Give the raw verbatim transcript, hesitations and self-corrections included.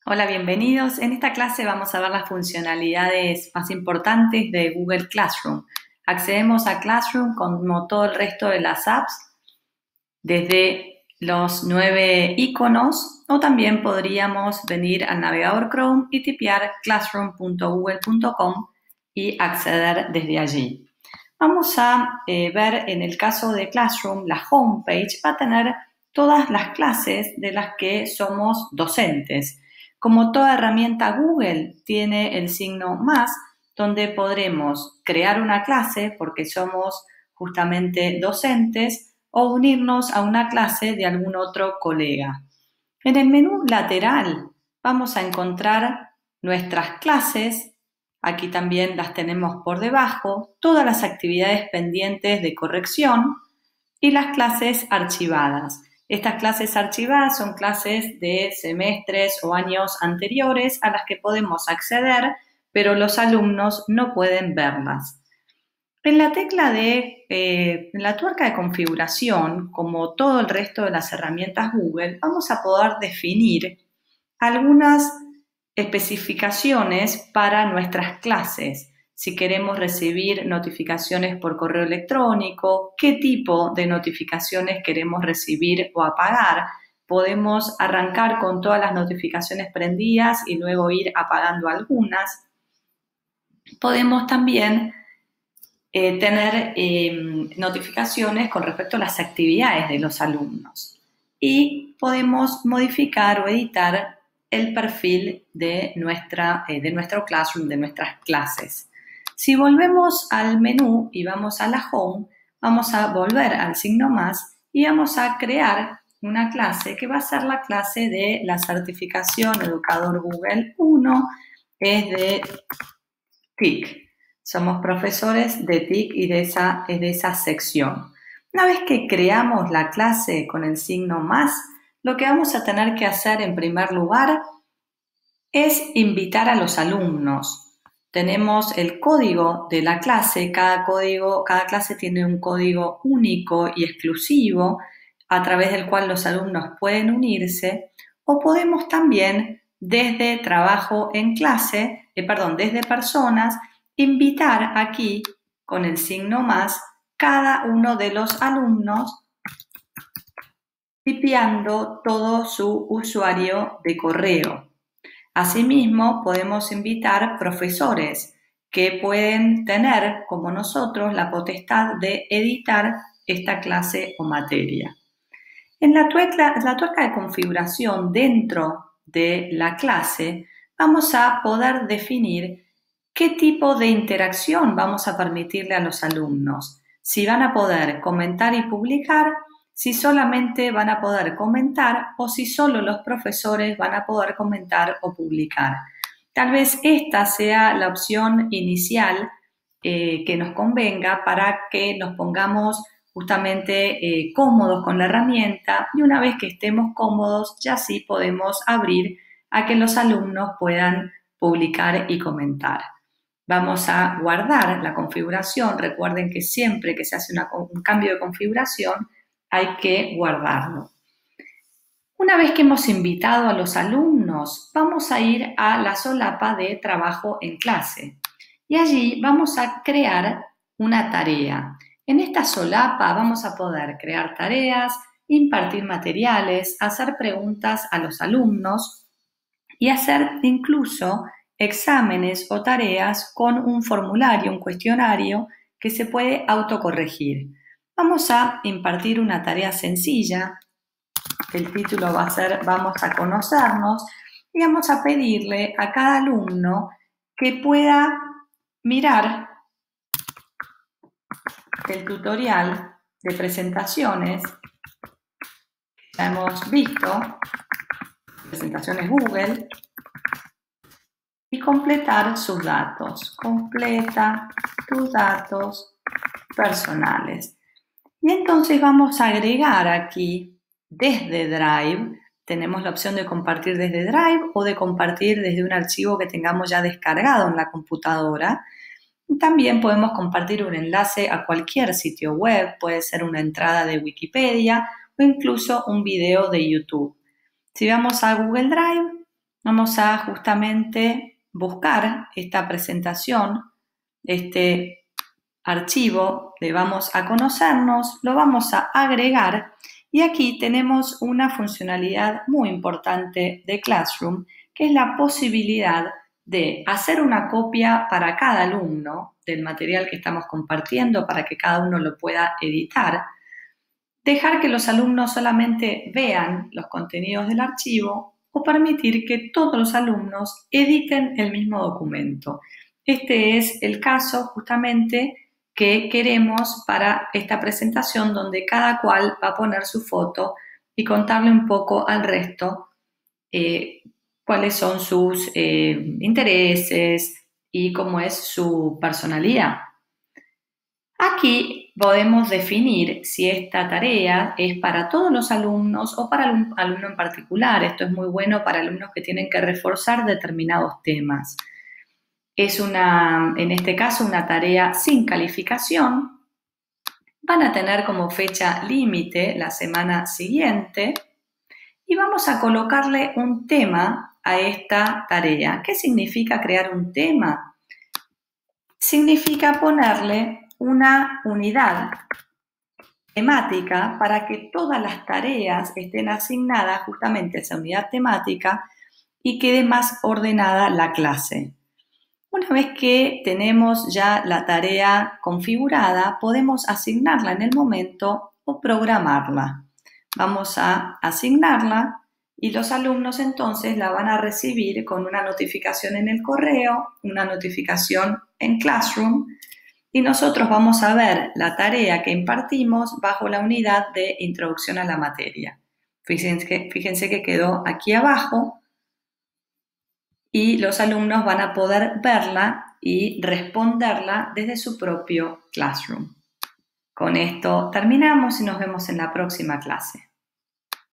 Hola, bienvenidos. En esta clase vamos a ver las funcionalidades más importantes de Google Classroom. Accedemos a Classroom como todo el resto de las apps, desde los nueve iconos, o también podríamos venir al navegador Chrome y tipear classroom punto google punto com y acceder desde allí. Vamos a eh, ver en el caso de Classroom, la homepage va a tener todas las clases de las que somos docentes. Como toda herramienta Google, tiene el signo más, donde podremos crear una clase porque somos justamente docentes o unirnos a una clase de algún otro colega. En el menú lateral vamos a encontrar nuestras clases. Aquí también las tenemos por debajo, todas las actividades pendientes de corrección y las clases archivadas. Estas clases archivadas son clases de semestres o años anteriores a las que podemos acceder, pero los alumnos no pueden verlas. En la tecla de, eh, en la tuerca de configuración, como todo el resto de las herramientas Google, vamos a poder definir algunas especificaciones para nuestras clases. Si queremos recibir notificaciones por correo electrónico, qué tipo de notificaciones queremos recibir o apagar. Podemos arrancar con todas las notificaciones prendidas y luego ir apagando algunas. Podemos también eh, tener eh, notificaciones con respecto a las actividades de los alumnos. Y podemos modificar o editar el perfil de, nuestra, eh, de nuestro Classroom, de nuestras clases. Si volvemos al menú y vamos a la Home, vamos a volver al signo más y vamos a crear una clase que va a ser la clase de la certificación Educador Google uno, es de T I C. Somos profesores de T I C y de esa, de esa sección. Una vez que creamos la clase con el signo más, lo que vamos a tener que hacer en primer lugar es invitar a los alumnos. Tenemos el código de la clase, cada, código, cada clase tiene un código único y exclusivo a través del cual los alumnos pueden unirse, o podemos también desde trabajo en clase, eh, perdón, desde personas, invitar aquí con el signo más cada uno de los alumnos tipeando todo su usuario de correo. Asimismo, podemos invitar profesores que pueden tener, como nosotros, la potestad de editar esta clase o materia. En la tuerca, la tuerca de configuración dentro de la clase, vamos a poder definir qué tipo de interacción vamos a permitirle a los alumnos. Si van a poder comentar y publicar, si solamente van a poder comentar o si solo los profesores van a poder comentar o publicar. Tal vez esta sea la opción inicial eh, que nos convenga para que nos pongamos justamente eh, cómodos con la herramienta, y una vez que estemos cómodos ya sí podemos abrir a que los alumnos puedan publicar y comentar. Vamos a guardar la configuración. Recuerden que siempre que se hace una, un cambio de configuración hay que guardarlo. Una vez que hemos invitado a los alumnos, vamos a ir a la solapa de trabajo en clase y allí vamos a crear una tarea. En esta solapa vamos a poder crear tareas, impartir materiales, hacer preguntas a los alumnos y hacer incluso exámenes o tareas con un formulario, un cuestionario que se puede autocorregir. Vamos a impartir una tarea sencilla. El título va a ser Vamos a conocernos, y vamos a pedirle a cada alumno que pueda mirar el tutorial de presentaciones que ya hemos visto, presentaciones Google, y completar sus datos. Completa tus datos personales. Y entonces vamos a agregar aquí desde Drive. Tenemos la opción de compartir desde Drive o de compartir desde un archivo que tengamos ya descargado en la computadora. También podemos compartir un enlace a cualquier sitio web, puede ser una entrada de Wikipedia o incluso un video de YouTube. Si vamos a Google Drive, Vamos a justamente buscar esta presentación, este archivo de Vamos a Conocernos, lo vamos a agregar y aquí tenemos una funcionalidad muy importante de Classroom, que es la posibilidad de hacer una copia para cada alumno del material que estamos compartiendo para que cada uno lo pueda editar, dejar que los alumnos solamente vean los contenidos del archivo o permitir que todos los alumnos editen el mismo documento. Este es el caso justamente que queremos para esta presentación donde cada cual va a poner su foto y contarle un poco al resto eh, cuáles son sus eh, intereses y cómo es su personalidad. Aquí podemos definir si esta tarea es para todos los alumnos o para un alumno en particular. Esto es muy bueno para alumnos que tienen que reforzar determinados temas. Es una, en este caso, una tarea sin calificación. Van a tener como fecha límite la semana siguiente y vamos a colocarle un tema a esta tarea. ¿Qué significa crear un tema? Significa ponerle una unidad temática para que todas las tareas estén asignadas justamente a esa unidad temática y quede más ordenada la clase. Una vez que tenemos ya la tarea configurada, podemos asignarla en el momento o programarla. Vamos a asignarla y los alumnos entonces la van a recibir con una notificación en el correo, una notificación en Classroom y nosotros vamos a ver la tarea que impartimos bajo la unidad de introducción a la materia. Fíjense que, fíjense que quedó aquí abajo y los alumnos van a poder verla y responderla desde su propio Classroom. Con esto terminamos y nos vemos en la próxima clase.